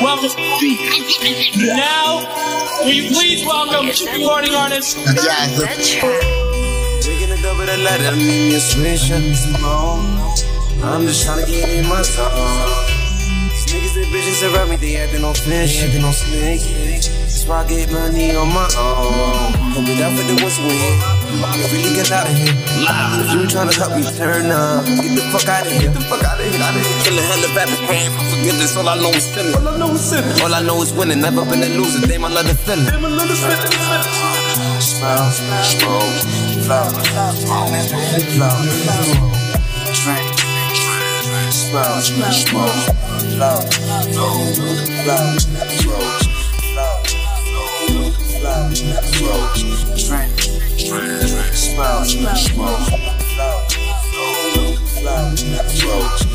welcome. Now, will you please welcome recording artist Taking a double the letter, me a switch up some more. I'm just tryna get in my zone. These niggas and bitches around me, they acting on fish, acting on snake. That's why I get money on my own. Hold it out for the ones who win. You really get out of here. If you tryna help me turn up, get the fuck out of here. Get the fuck out of here. Kill a hell of a pain for forgiveness. All I know is sinning. All I know is sinning. All I know is winning. Never been a loser. Damn, I love the feeling. Damn, I love the feeling. Smile, smoke, flow, drink, smile, smoke, flow, drink, smile, smoke, flow,